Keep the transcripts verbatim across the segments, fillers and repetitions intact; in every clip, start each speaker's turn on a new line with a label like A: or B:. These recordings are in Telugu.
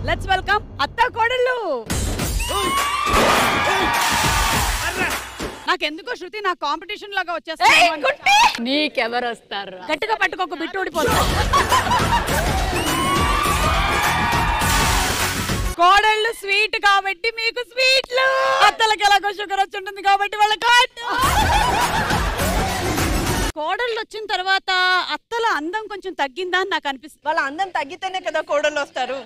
A: లెట్స్ వెల్కమ్ అత్త కోడళ్ళు. నాకెందుకో శృతి నా కాంపిటీషన్ లాగా వచ్చేస్తా.
B: నీకెవరు వస్తారు?
A: గట్టిగా పట్టుకోక బిట్టు ఊడిపోతా. కోడళ్ళు స్వీట్ కాబట్టి మీకు స్వీట్లు, అత్తలకి ఎలాగో షుగర్ వచ్చి ఉంటుంది కాబట్టి వాళ్ళకి. కోడళ్ళు వచ్చిన తర్వాత అత్తల అందం కొంచెం తగ్గిందా అని నాకు అనిపిస్తుంది.
C: వాళ్ళ అందం తగ్గితేనే కదా కోడళ్ళు వస్తారు.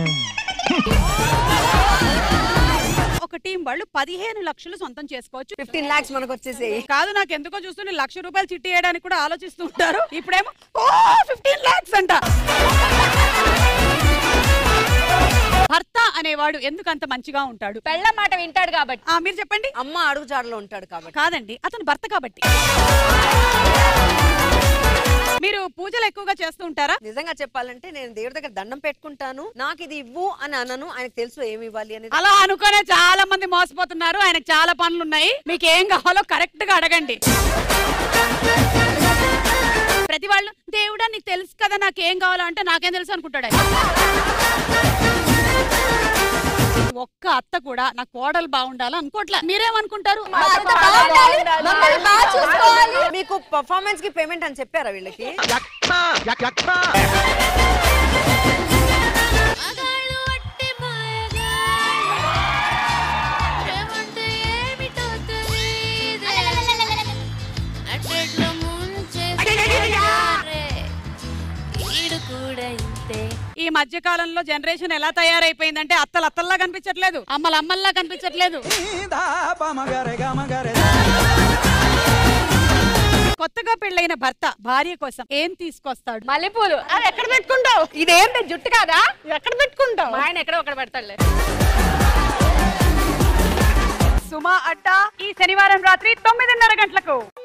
A: ఒక టీం వాళ్ళు పదిహేను లక్షలు సొంతం చేసుకోవచ్చు.
C: ఫిఫ్టీన్ లాక్స్ మనకు వచ్చేసాయి.
A: కాదు, నాకు ఎందుకో చూస్తుంటే లక్ష రూపాయలు చిట్టి వేయడానికి కూడా ఆలోచిస్తూ ఉంటారు. ఇప్పుడేమో ఓ ఫిఫ్టీన్ లాక్స్ అంట. భర్త అనేవాడు ఎందుకు అంత మంచిగా ఉంటాడు?
B: పెళ్ళ మాట వింటాడు కాబట్టి.
A: ఆ మీరు చెప్పండి.
C: అమ్మ అడుగు జాడలో ఉంటాడు కాబట్టి.
A: కాదండి, అతను భర్త కాబట్టి. మీరు పూజలు ఎక్కువగా చేస్తూ ఉంటారా?
C: నిజంగా చెప్పాలంటే నేను దేవుడి దగ్గర దండం పెట్టుకుంటాను. నాకు ఇది ఇవ్వు అని అనను, ఆయనకు తెలుసు ఏమి ఇవ్వాలి అని.
A: అలా అనుకునే చాలా మంది మోసపోతున్నారు. ఆయనకు చాలా పనులు ఉన్నాయి. మీకు ఏం కావాలో కరెక్ట్ గా అడగండి. ప్రతి వాళ్ళు దేవుడా నీకు తెలుసు కదా నాకేం కావాలో అంటే నాకేం తెలుసు అనుకుంటాడు. ఒక్క అత్త కూడా నా కోడలు బాగుండాలి అనుకోవట్లే. మీరేమనుకుంటారు?
C: మీకు పర్ఫార్మెన్స్ కి పేమెంట్ అని చెప్పారా వీళ్ళకి?
A: ఈ మధ్య కాలంలో జనరేషన్ ఎలా తయారైపోయిందంటే అత్తలు అత్తల్లా కనిపించట్లేదు, అమ్మలు అమ్మల్లా కనిపించట్లేదు. కొత్తగా పెళ్ళైన భర్త భార్య కోసం ఏం తీసుకొస్తాడు?
B: మల్లెపూలు. అది ఎక్కడ పెట్టుకుంటావు? ఇదేంటి జుట్టు కాదా? ఎక్కడ పెట్టుకుంటావు? ఆయన ఎక్కడో ఒకటి పెడతాడులే.
A: సుమా అడ్డా ఈ శనివారం రాత్రి తొమ్మిదిన్నర గంటలకు.